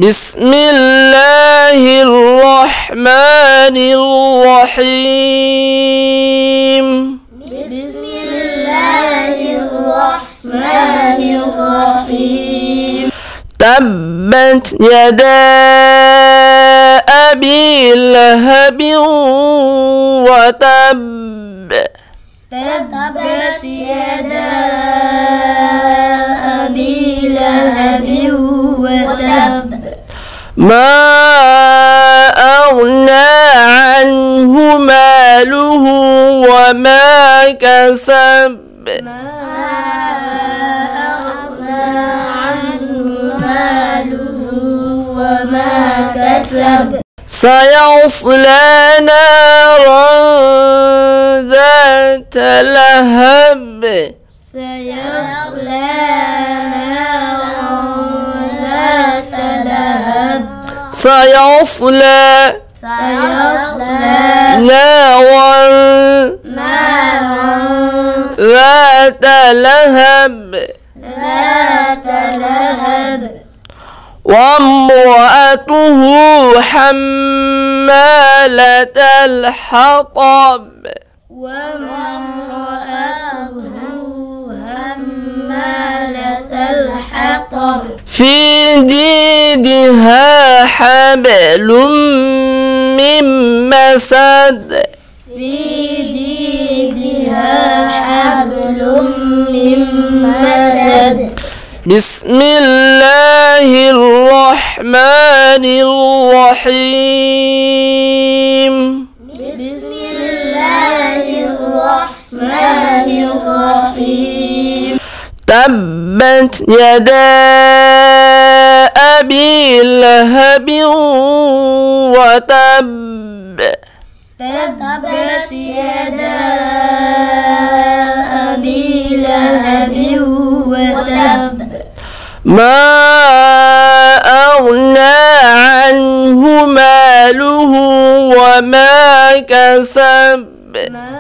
بسم الله الرحمن الرحيم. بسم الله الرحمن الرحيم. تبت يدا أبي لهب وتب. تبت يدا أبي لهب وتب. ما أغنى عنه ماله وما كسب. ما أغنى عنه ماله وما كسب. سيصلى نارا ذات لهب. سيصلى نارا ذات لهب. سيصلى نارا ذات لهب. وامرأته حمالة الحطب. في جيدها حبل من مسد. في جيدها حبل من مسد. بسم الله الرحمن الرحيم. بسم الله الرحمن الرحيم. تبت يدا أبي لهب وتب. تبت يدا أبي لهب وتب. ما أغنى عنه ماله وما كسب. ما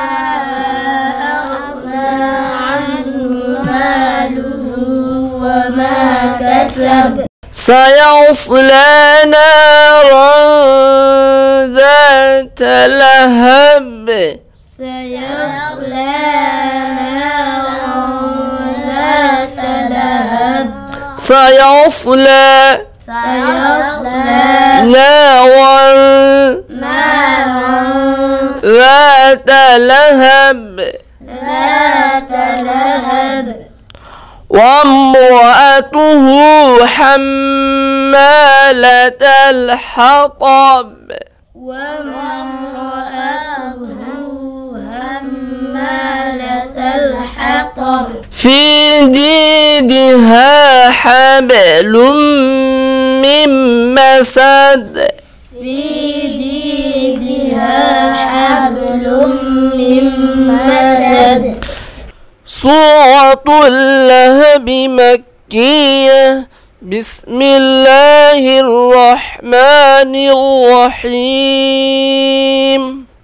أغنى عنه ماله وما كسب. سيصلى نارا ذات لهب. سيصلى نارا ذات لهب. سيصلى نارا ذات لهب. وامرأته حمالة الحطب. في جيدها حبل من مسد. في جيدها حبل من مسد. سورة اللهب مكية. بسم الله الرحمن الرحيم.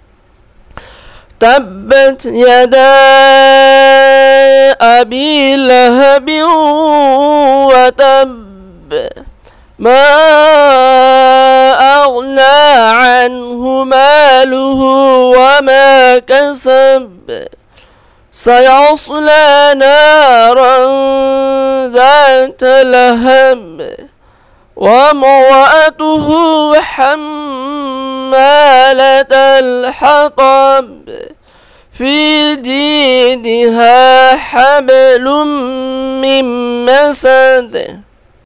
تبت يدا أبي لهب وتب. ما أغنى عنه ماله وما كسب. سيصلى نارا ذات لهب. وامرأته حمالة الحطب. في جيدها حبل من مسد.